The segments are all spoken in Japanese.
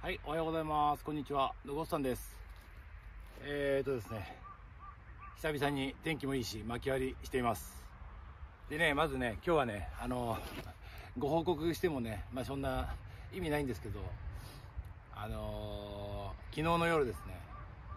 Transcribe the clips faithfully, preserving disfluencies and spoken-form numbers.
はい、おはようございます。こんにちは。ロゴスさんです。えーとですね、久々に天気もいいし、巻き割りしています。でね、まずね、今日はね、あの、ご報告してもね、まあそんな意味ないんですけど、あのー、昨日の夜ですね、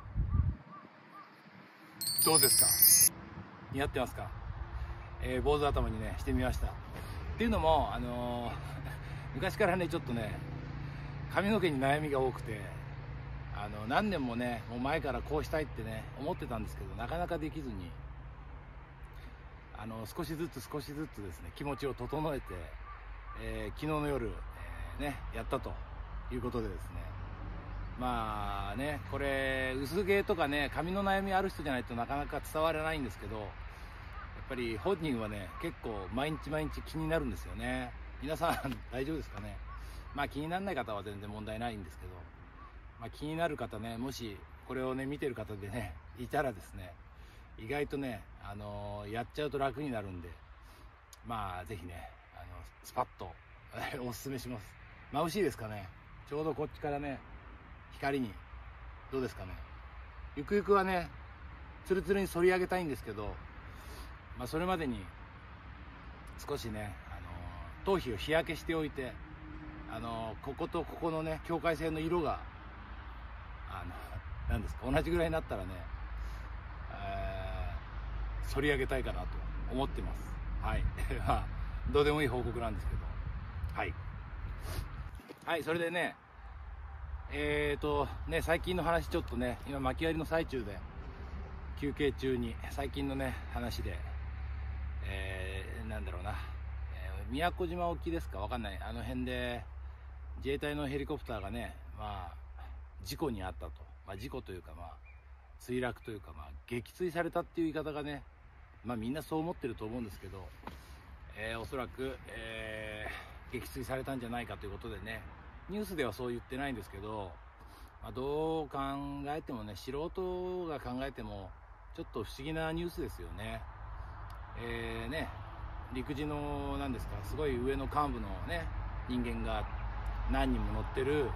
どうですか？似合ってますか？えー、坊主頭にね、してみました。っていうのも、あのー、昔からね、ちょっとね、髪の毛に悩みが多くて、あの何年もねもう前からこうしたいってね思ってたんですけど、なかなかできずに、あの少しずつ少しずつですね気持ちを整えて、えー、昨日の夜、えー、ねやったということでですね、まあねこれ薄毛とかね髪の悩みある人じゃないとなかなか伝わらないんですけど、やっぱり本人はね結構毎日毎日気になるんですよね。皆さん大丈夫ですかね？まあ気にならない方は全然問題ないんですけど、まあ、気になる方ね、もしこれをね見てる方でねいたらですね、意外とね、あのー、やっちゃうと楽になるんで、まあぜひね、あのスパッとおすすめします。眩しいですかね？ちょうどこっちからね光にどうですかね？ゆくゆくはねツルツルに反り上げたいんですけど、まあそれまでに少しね、あのー、頭皮を日焼けしておいて、あのー、こことここのね境界線の色があの何ですか同じぐらいになったらね、えー、反り上げたいかなと思ってます。はいまあどうでもいい報告なんですけど、はいはいそれでねえーとね最近の話、ちょっとね今巻き割りの最中で休憩中に最近のね話で、えー、なんだろうな、えー、宮古島沖ですかわかんない、あの辺で自衛隊のヘリコプターがねまあ事故に遭ったと、まあ、事故というかまあ墜落というかまあ撃墜されたっていう言い方がね、まあみんなそう思ってると思うんですけど、えー、おそらく、えー、撃墜されたんじゃないかということでね、ニュースではそう言ってないんですけど、まあ、どう考えてもね、素人が考えてもちょっと不思議なニュースですよね。えー、ね陸自のなんですかすごい上の幹部のね人間が何人も乗ってる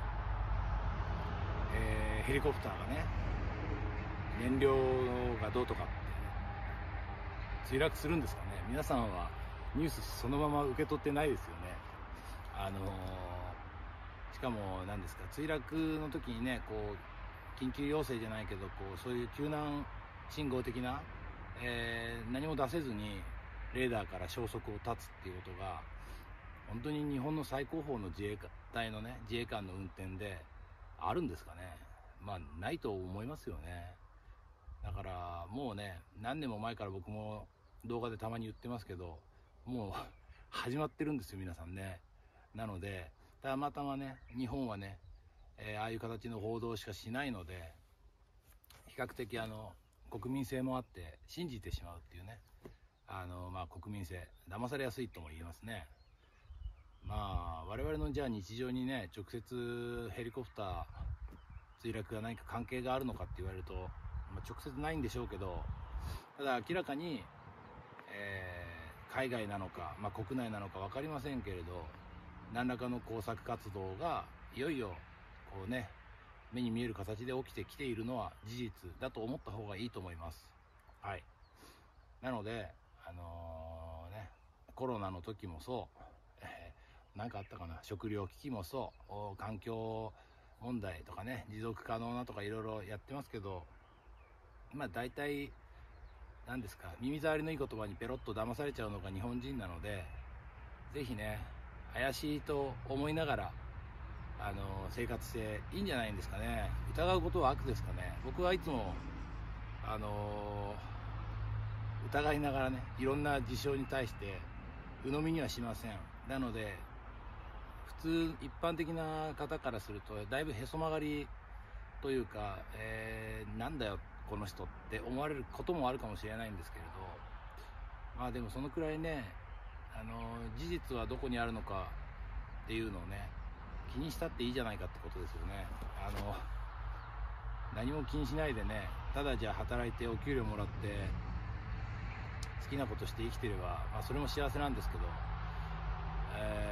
えー、ヘリコプターがね燃料がどうとかって墜落するんですかね。皆さんはニュースそのまま受け取ってないですよね。あのー、しかも何ですか墜落の時にねこう緊急要請じゃないけどこうそういう救難信号的な、えー、何も出せずにレーダーから消息を絶つっていうことが本当に日本の最高峰の自衛隊のね自衛官の運転であるんですかね。まあないと思いますよね。だからもうね何年も前から僕も動画でたまに言ってますけど、もう始まってるんですよ皆さんね。なのでたまたまね日本はね、えー、ああいう形の報道しかしないので、比較的あの国民性もあって信じてしまうっていうね、あのまあ国民性騙されやすいとも言えますね。まあ我々のじゃあ日常にね直接ヘリコプター墜落が何か関係があるのかって言われると、まあ、直接ないんでしょうけど、ただ明らかに、えー、海外なのか、まあ、国内なのか分かりませんけれど、何らかの工作活動がいよいよこうね目に見える形で起きてきているのは事実だと思った方がいいと思います。はい。なのであのー、ねコロナの時もそう、えー、なんかあったかな、食料危機もそう環境問題とかね持続可能なとかいろいろやってますけど、まあ大体何ですか耳障りのいい言葉にペロッと騙されちゃうのが日本人なので、ぜひね怪しいと思いながらあの生活していいんじゃないんですかね。疑うことは悪ですかね。僕はいつもあの疑いながらねいろんな事象に対して鵜呑みにはしません。なので普通一般的な方からするとだいぶへそ曲がりというか、えー、なんだよこの人って思われることもあるかもしれないんですけれど、まあでもそのくらいねあの事実はどこにあるのかっていうのをね気にしたっていいじゃないかってことですよね。あの何も気にしないでねただじゃあ働いてお給料もらって好きなことして生きてれば、まあ、それも幸せなんですけど、えー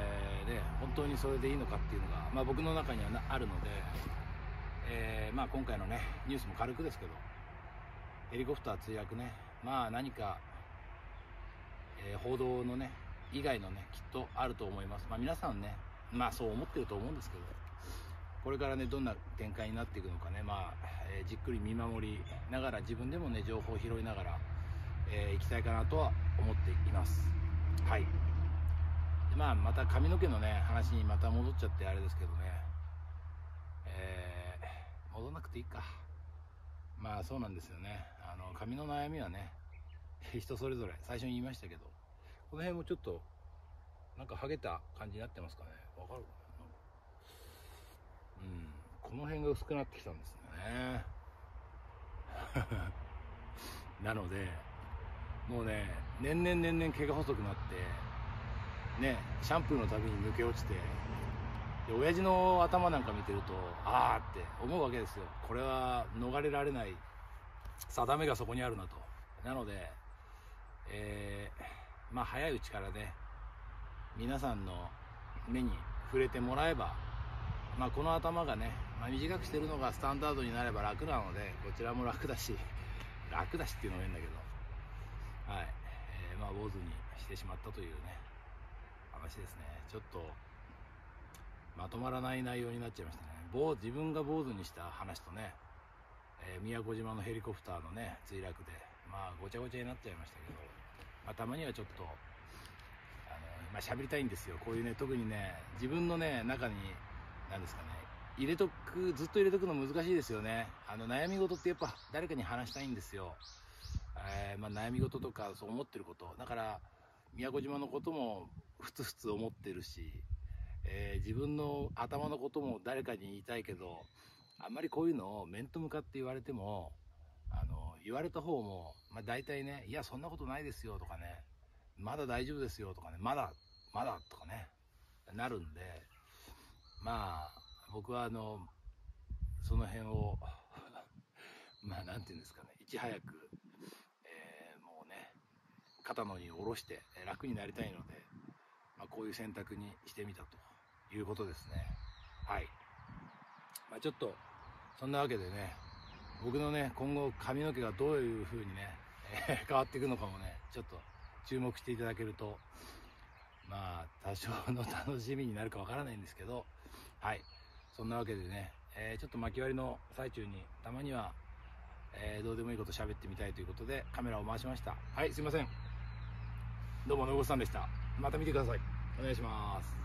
で本当にそれでいいのかっていうのが、まあ、僕の中にはあるので、えーまあ、今回のねニュースも軽くですけど、ヘリコプター墜落ね、まあ何か、えー、報道のね以外のねきっとあると思います。まあ皆さんね、まあそう思ってると思うんですけど、これからねどんな展開になっていくのかね、まあ、えー、じっくり見守りながら、自分でもね情報を拾いながら、えー、行きたいかなとは思っています。はい。でまあまた髪の毛のね話にまた戻っちゃってあれですけどね、えー、戻んなくていいか。まあそうなんですよね。あの髪の悩みはね人それぞれ、最初に言いましたけど、この辺もちょっとなんかハゲた感じになってますかね。わかるかな。うん、この辺が薄くなってきたんですねなのでもうね年々年々毛が細くなってね、シャンプーのたびに抜け落ちて、で親父の頭なんか見てるとああって思うわけですよ。これは逃れられない定めがそこにあるなと。なので、えー、まあ早いうちからね皆さんの目に触れてもらえば、まあこの頭がね、まあ、短くしてるのがスタンダードになれば楽なので、こちらも楽だし楽だしっていうのも変だけど、はい、えー、まあ坊主にしてしまったというね話ですね。ちょっとまとまらない内容になっちゃいましたね。坊自分が坊主にした話とね、えー、宮古島のヘリコプターのね墜落でまあごちゃごちゃになっちゃいましたけど、まあ、たまにはちょっとあのまあ喋りたいんですよ。こういうね、特にね自分のね中に何ですかね、入れとくずっと入れとくの難しいですよね。あの悩み事ってやっぱ誰かに話したいんですよ。えー、まあ悩み事とかそう思ってることだから、宮古島のこともふつふつ思ってるし、えー、自分の頭のことも誰かに言いたいけど、あんまりこういうのを面と向かって言われても、あの言われた方も、まあ、大体ね、いやそんなことないですよとかね、まだ大丈夫ですよとかね、まだまだとかねなるんで、まあ僕はあのその辺をまあなんていうんですかね、いち早く、えー、もうね肩の荷を下ろして楽になりたいので、まあ、こういう選択にしてみたということですね。はい。まあ、ちょっとそんなわけでね、僕のね今後髪の毛がどういう風にね、えー、変わっていくのかもねちょっと注目していただけると、まあ多少の楽しみになるかわからないんですけど、はい、そんなわけでね、えー、ちょっと巻き割りの最中にたまには、えー、どうでもいいこと喋ってみたいということでカメラを回しました。はい、すいません。どうも野越さんでした。また見てください。お願いします。